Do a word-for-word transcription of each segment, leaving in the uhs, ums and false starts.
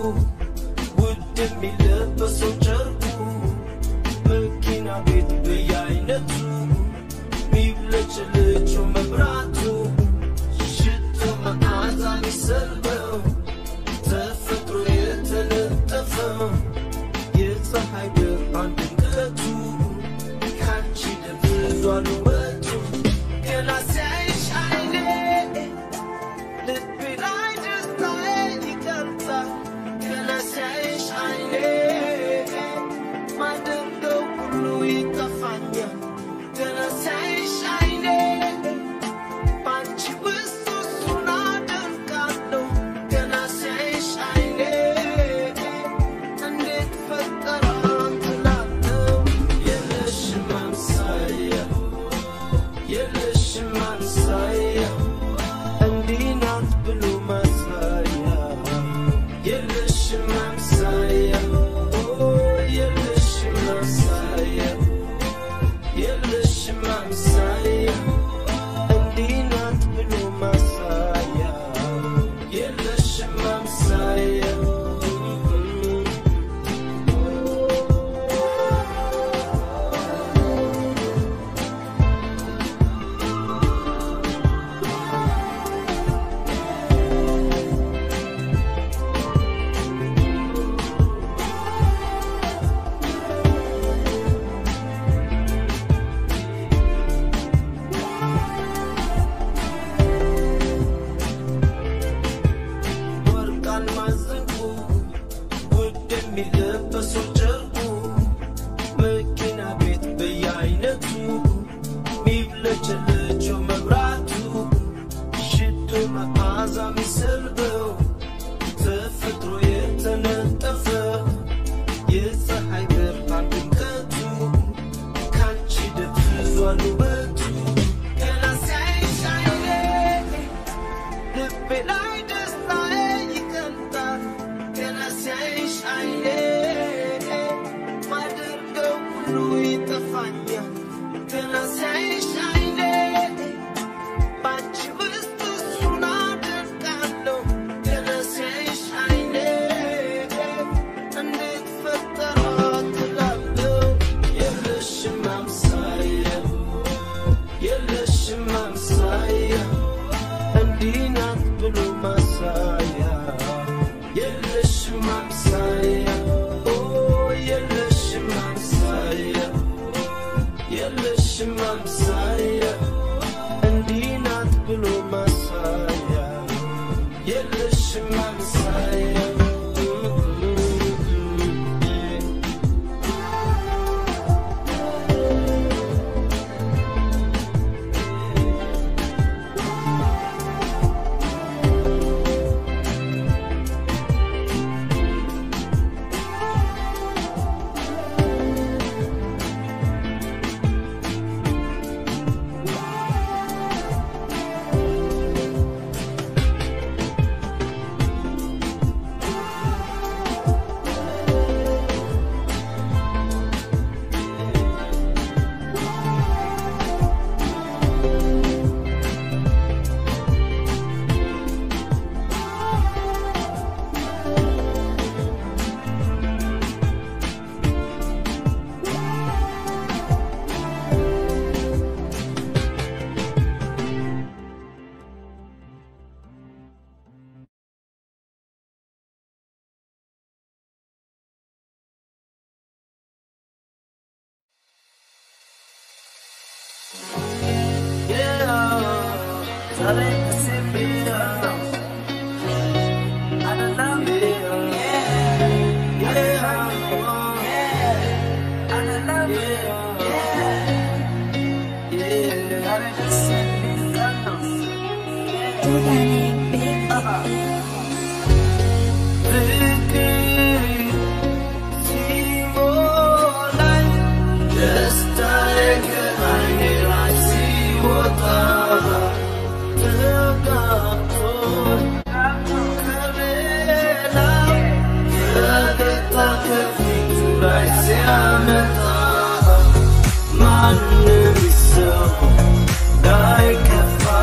ውድ የሚለበሰው ጨርቁ መኪና ቤት በየአይነቱ ሚብለጭልጭው መብራቱ ሽቶ መዓዛ ሚሰልበው ተፈጥሮ የተነጠፈው የፀሐይ ብርሃን ድምቀቱ ካንቺ ደብዟል ውበቱ ገና ሲያይሽ አይኔ ልቤ ላይ ደስታዬ ይገልጻል ገና ሲያይሽ አይኔ ማደርገው ሁሉ ይጠፋኛል ገና ሲያይሽ አይኔ ባንቺ ውስጥ እሱን አደንቃለሁ ገና ሲያይሽ አይኔ እንዴት ፈጠራት እላለሁ የለሽም አምሳያ የለሽም አምሳያ እንዲህ ናት ብሎ ማሳያ የለሽም አምሳያ የለሽም አምሳያ የለሽም አምሳያ እንዲህ ናት ብሎ ማሳያ የለሽም አምሳያ ወርቃን ማዝንቁ ውድ የሚለበሰው ጨርቁ መኪና ቤት በየአይነቱ ሚብለጭልጭው መብራቱ ሽቶ መዓዛ ሚሰልበው ተፈጥሮ የተነጠፈው የፀሐይ ብርሃን ድምቀቱ ካንቺ ደብዟል ውበቱ ገና ሲያይሽ አይኔ ልቤ ላይ ደስታዬ ይገልጣል ገና ሲያይሽ አይኔ ማደርገው ሁሉ ይጠፋኛል ገና ሲያይሽ አይኔ ባንቺ ውስጥ እሱን አደንቃለሁ ገና ሲያይሽ አይኔ እንዴት ፈጠራት እላለሁ የለሽም አምሳያ የለሽም አምሳያ እንዲህ ናት ብሎ ማሳያ የለሽም አምሳያ የለሽም አምሳያ የለሽም አምሳያ እንዲህ ናት ብሎ ማሳያ የለሽም አምሳያ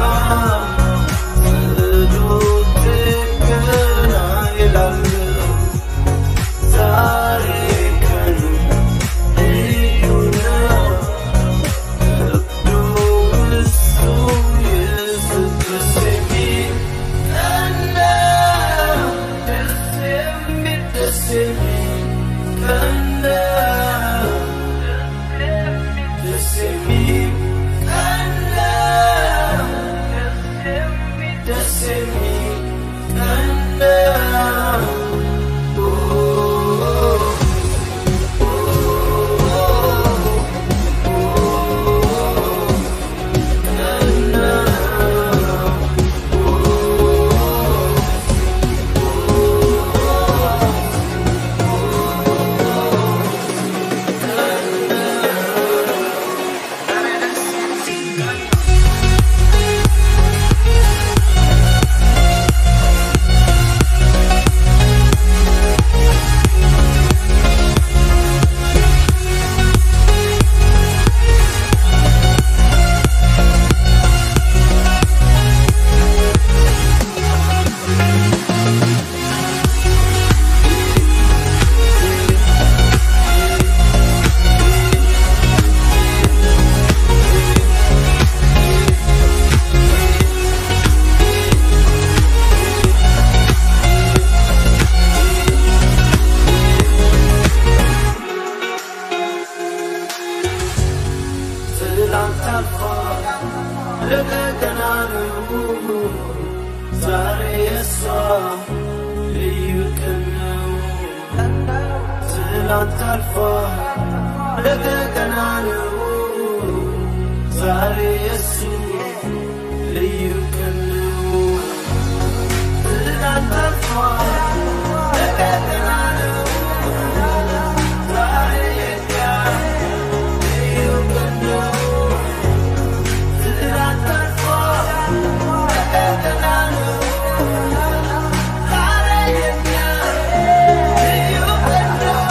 I love you. ትላንት አልፏል ነገ ገና ነው ዛሬ የሱ ልዩ ቀን ነው ትላንት አልፏል ነገ ገና ነው ዛሬ የኛ ልዩ ቀን ነው ትላንት አልፏል ነገ ገና ነው ዛሬ የኛ ልዩ ቀን ነው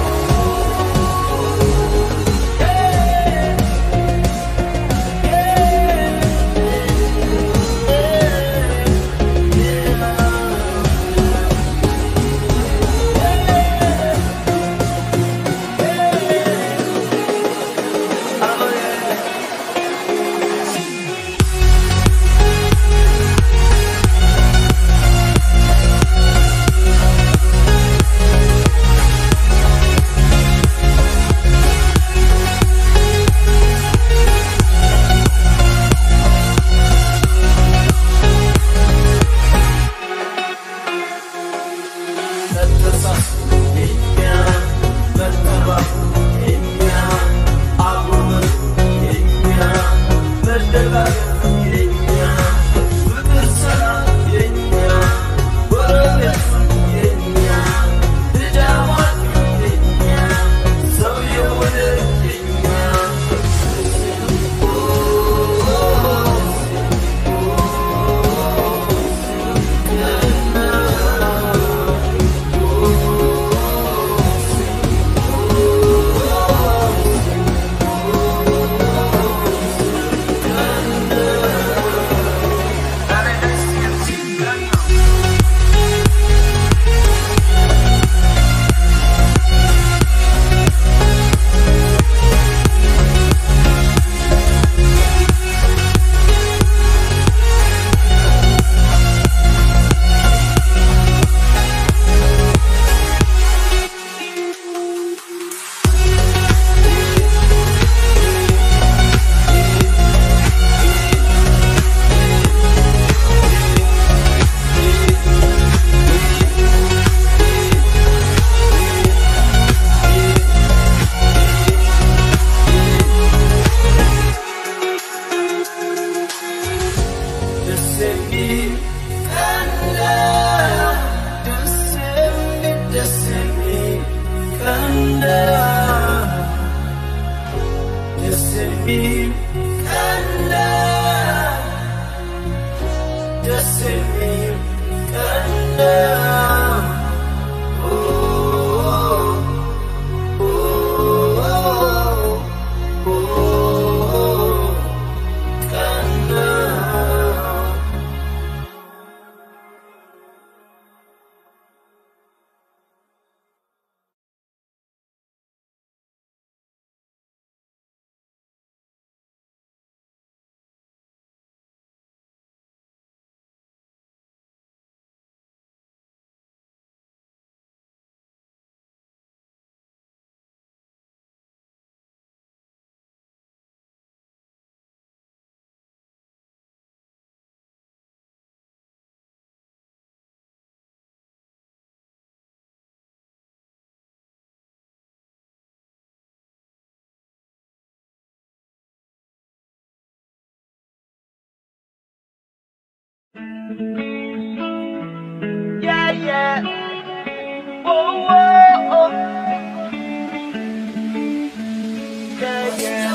Yeah, yeah. Oh, oh, oh. Yeah, yeah.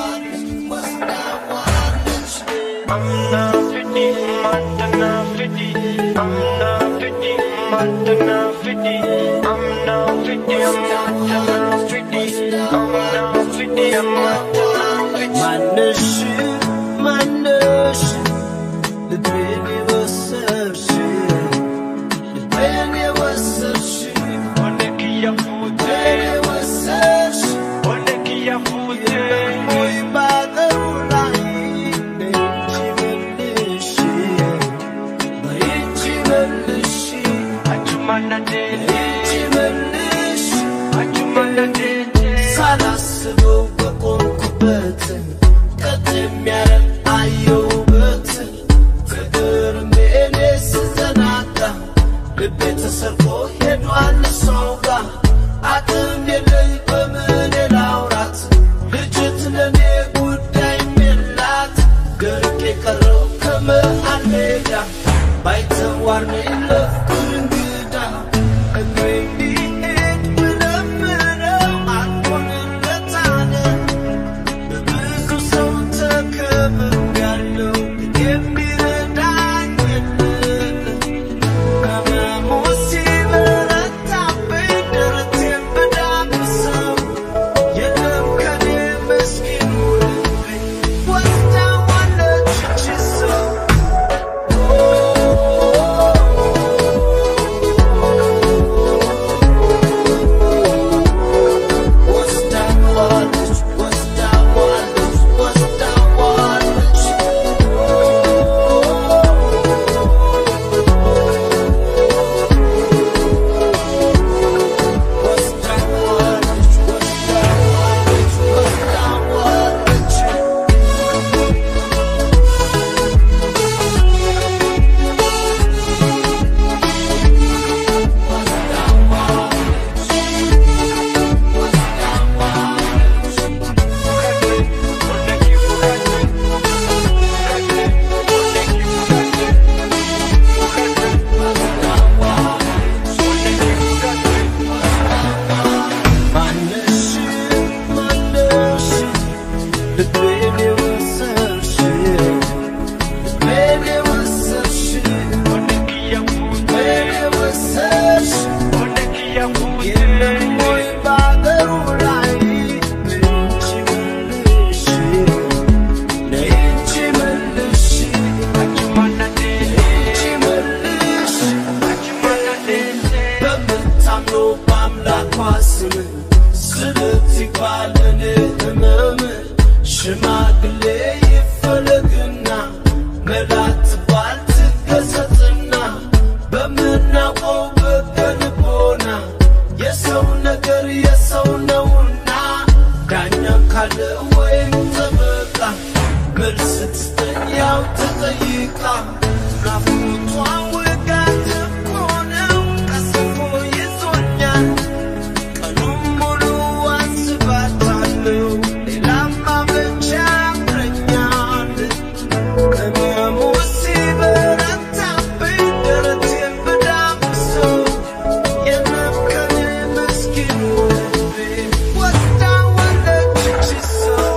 I'm not fifty, I'm not fifty. I'm not fifty, I'm not fifty. I'm not fifty, I'm not fifty. I'm not fifty, I'm not fifty. ማነሽ ማነሽ ልቤን የወሰድሽ ልቤን የወሰድሽ Onde que ia ልቤን fuder? የወሰድሽ Onde que ia fuder? ወይ ባገሩ ላይ በእጅ መልሽ በእጅ መልሽ Achumana dele, በእጅ መልሽ achumana dele. ሳላስበው በቆምኩበት ቀጥ የሚያረግ አየሁበት ከግርሜኔ ስዘናጋ ልቤ ተሰርቆ ሄዷል ሰው ጋር አጥም የለኝ በምን ላውራት ልጅት ለኔ ጉዳይ የላት ደርቄ ቀረው ከመሃል ሜዳ ባይተዋር ነኝ ለፍቅር እንግዳ እግሬ እንዲሄድ ብለምነው አልሆንለታለ በብዙ ሰው ተከብቤያለሁ የሚረዳኝ የለም ከመሞት ሲበረታብኝ ደረቴን ብዳብሰው የለም ከኔ ምስኪኑ ልቤ ወስዳዋለች ይቺ ሰው ወስዳዋለች ወስዳዋለች ወስዳዋለች ወስዳዋለች ወስዳዋለች ወስዳዋለች ማነሽ ማነሽ ልቤን የወሰድሽ ልቤን የወሰድሽ ልቤን የወሰድሽ የለም ወይ በአገሩ ላይ ነይንቺ መልሽ ነይንቺ መልሽ ነይንቺ መልሽ በምታምነው በአምላኳ ስም ስለት ይባለን ህመም ሽማግሌ ይፈለግና መላት ባል ትገሰጽና በምናውቀው በቀልቦና የሰው ነገር የሰው ነውና ዳኛ ካለ ወይም ጠበቃ መልስ ትስጠኝ ያው ተጠይቃ ናፍቆቷ ውጋት ሆነው ቀስፎ ይዞኛል ቀኑን ሙሉ አስባታለሁ ሌላማ ብቻ ያምረኛል ከመሞት ሲበረታብኝ ደረቴን ብዳብሰው የለም ከኔ ምስኪኑ ልቤ ወስዳዋለች ይቺ ሰው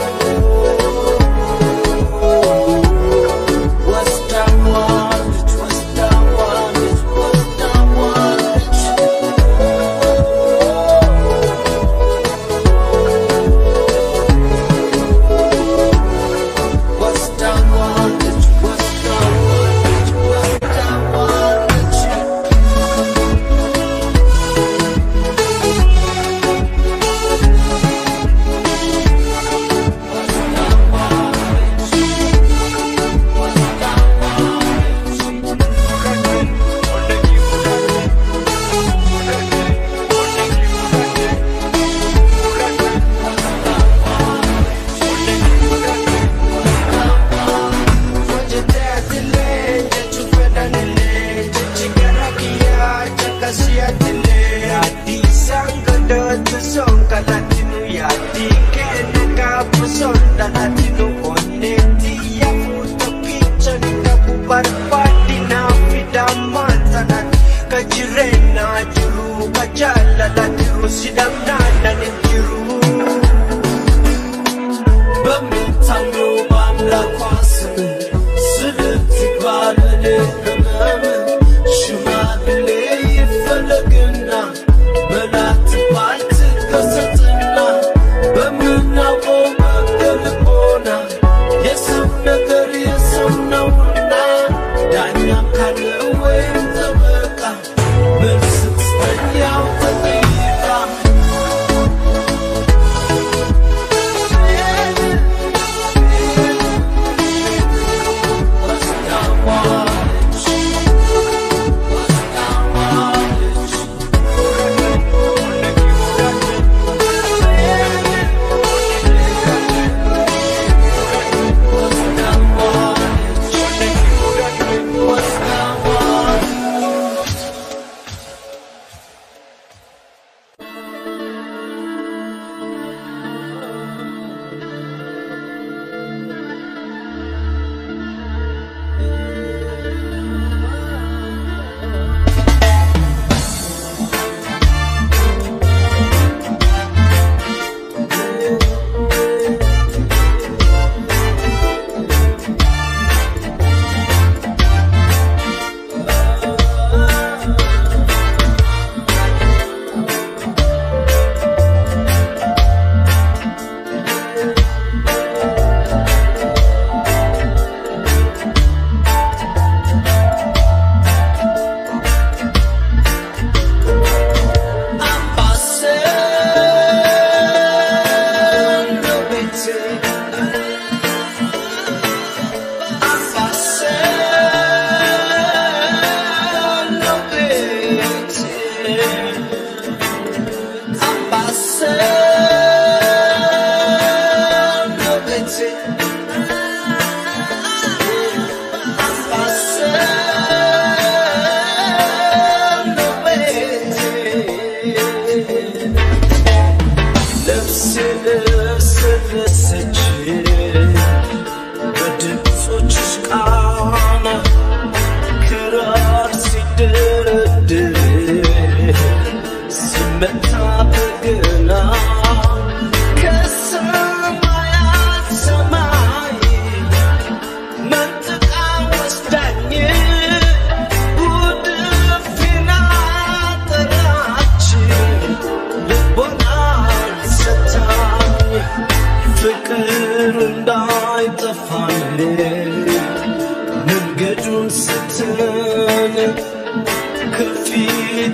ወስዳዋለች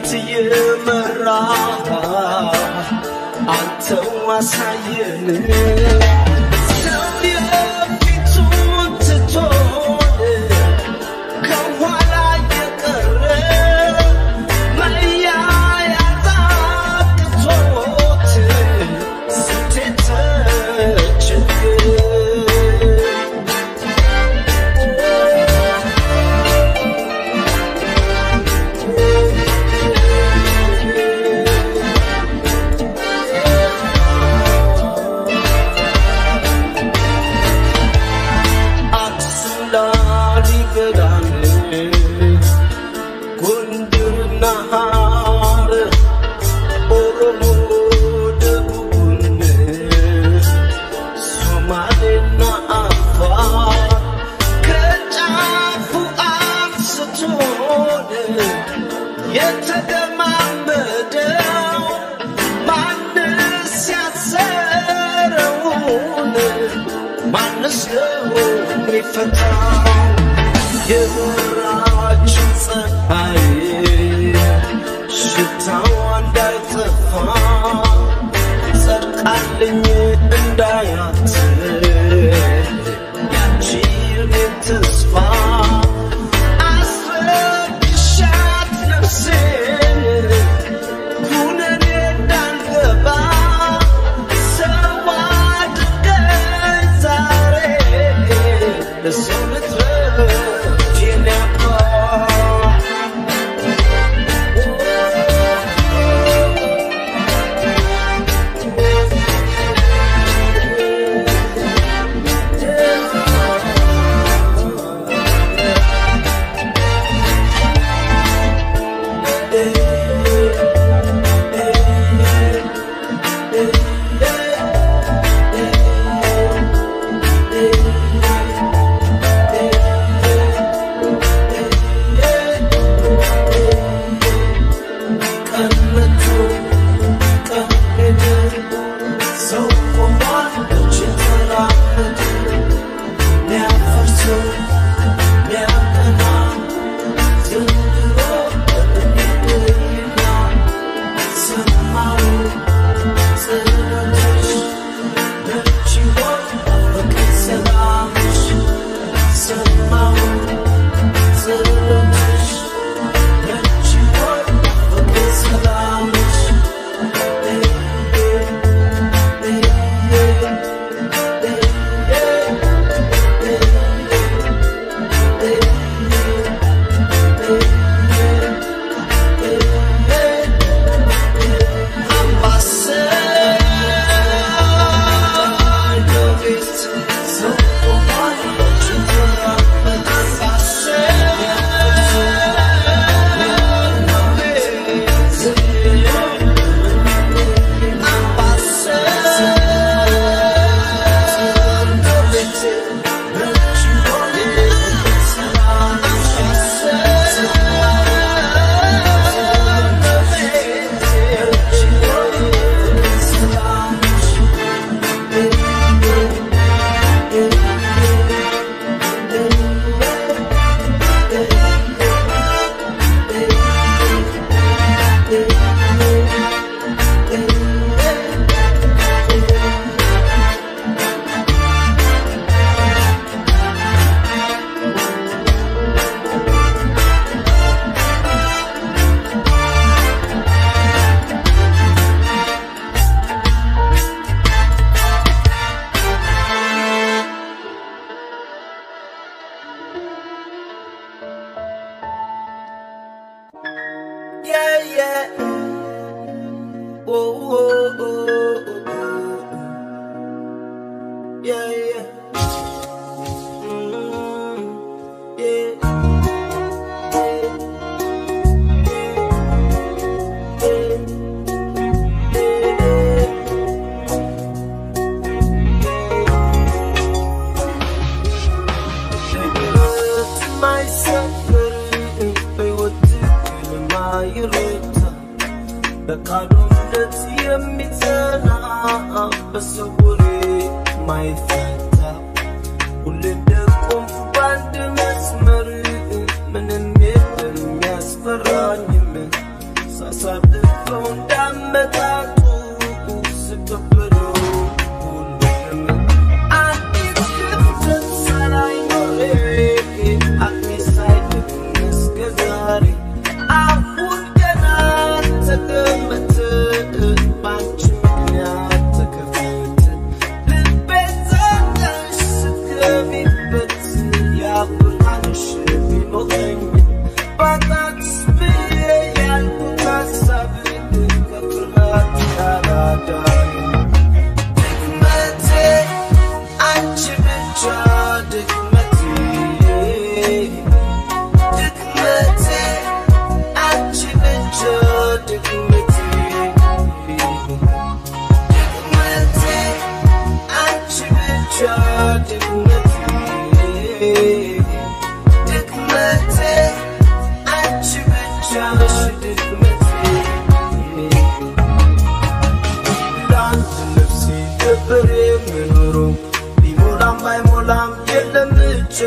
يمرا أنت وساين سامي أبيتون تطول كوالا يكرر ما يا يعطاك توت ستتجد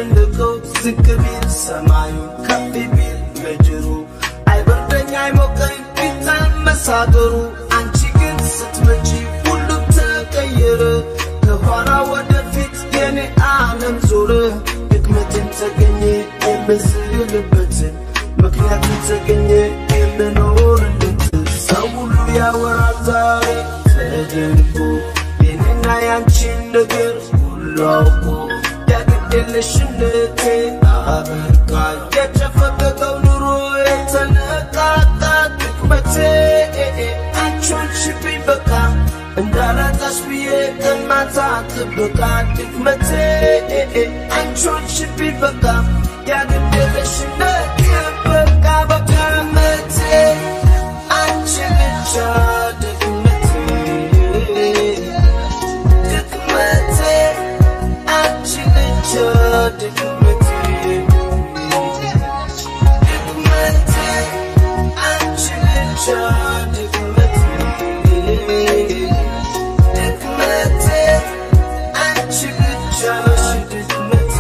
ቢያስጨንቀው ዝቅ ቢል ሰማዩ ከፍ ቢል ምድሩ አይበርደኝ አይሞቀኝ ቢታመስ አገሩ አንቺ ግን ስትመጪ ሁሉም ተቀየረ ከኋላ ወደፊት የኔ ዓለም ዞረ ድክመትን ተገኘ የምዝልበትን ምክንያቱም ተገኘ የምኖርለት ሰው ሁሉ ያወራል ዛሬ ተደንቆ የኔና ያንቺን ነገር ሁሉ አውቆ ያግዴለሽነቴ አበቃ የጨፈገገው ኑሮ የተነቃቃ ድክመቴ አንቺን ሽብኝ በቃ እንዳላጣሽ ብዬ ቀን ማታ ጥበቃ ድክመቴ አንቺን ሽብኝ በቃ ያግዴለሽነቴ በቃ በቃ ድክመቴ አንቺ ብቻ ድክመቴ ድክመቴ አንቺ ብቻ ድክመቴ ድክመቴ አንቺ ብቻ ድክመቴ ድክመቴ አንቺ ብቻ ድክመቴ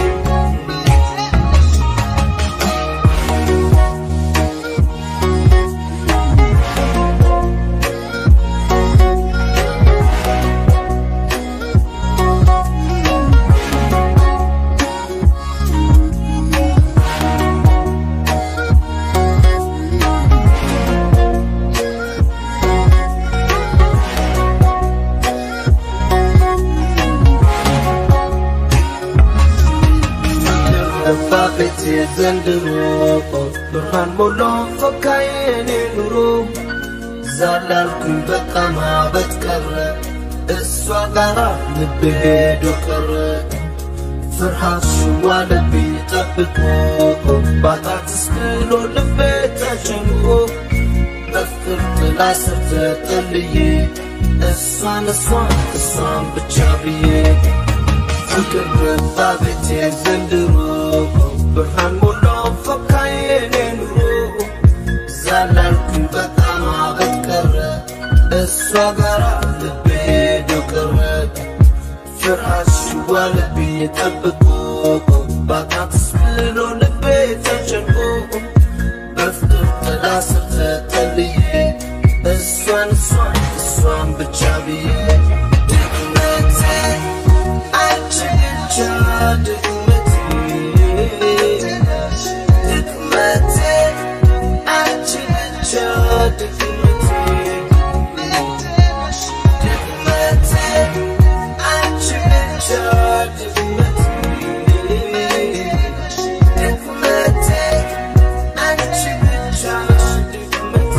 Fafete zendero Burhan molo fakaye nuru Zalal kun bekama betkare Iswa gara nbedo kare Farhat shwa lebi tabiko Batat skilo lebi tajanko Bafir tilasir tetaliye Iswan iswan iswan bichabiye Fikir fafete zendero Burhan molo fakaye nuru Zalal kun bekama betkare Iswa gara nbedo kare Farhat shwa lebi tabiko Batat skilo lebi tajanko Bafir tilasir tetaliye Iswan iswan iswan bichabiye Dikmete anchi bicha dikmete Dikmete anchi bicha dikmete Dikmete anchi bicha dikmete Dikmete anchi bicha dikmete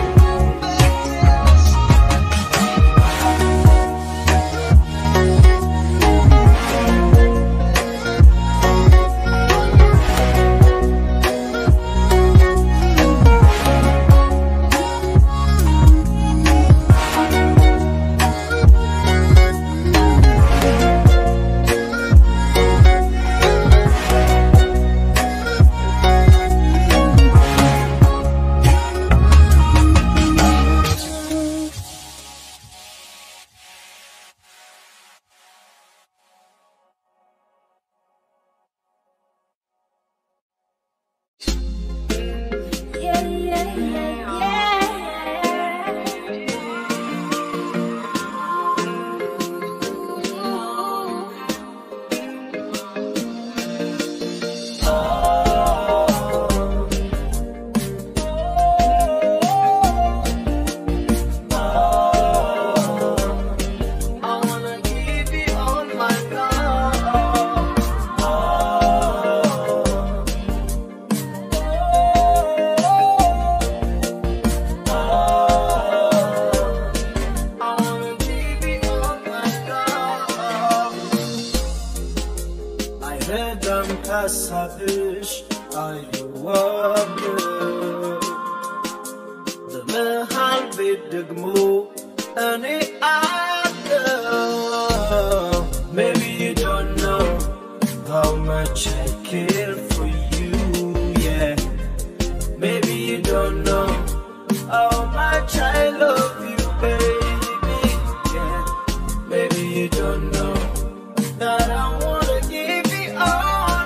Yeah, yeah, yeah, yeah. I wanna give you all my love. I wanna give you all my love. I heard them kasabish, are you wonder? The mahal bidgmo, and it maybe you don't know how much I care for you, yeah. Maybe you don't know how much I love you, baby, yeah. Maybe you don't know that I wanna give you all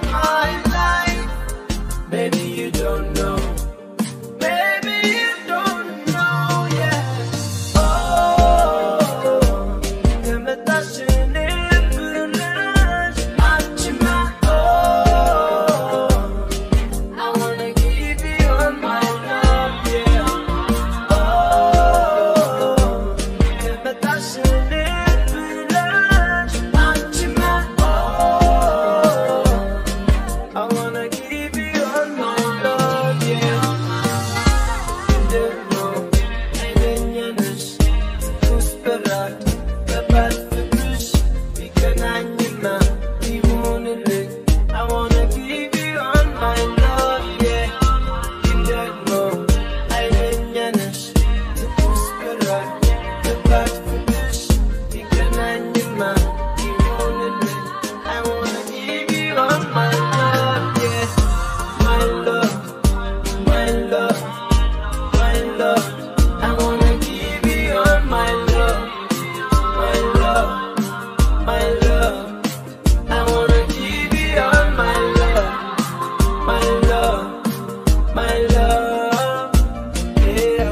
my love, my love, yeah.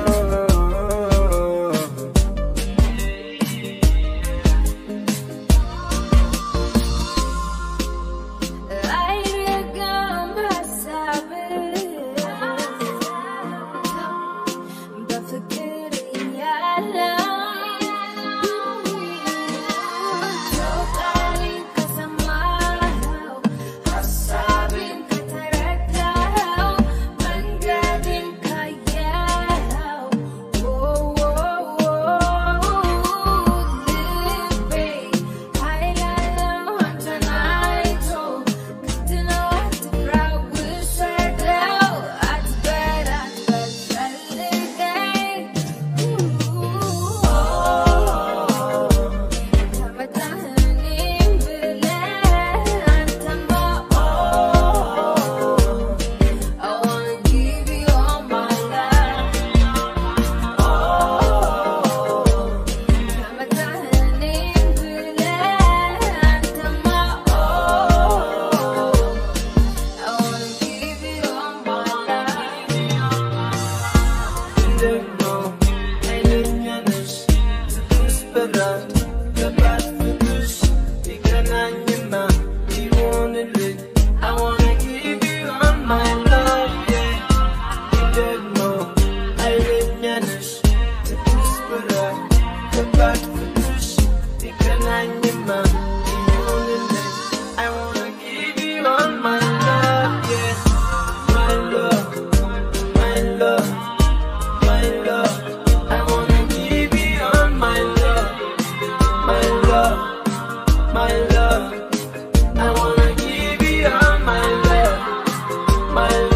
My love,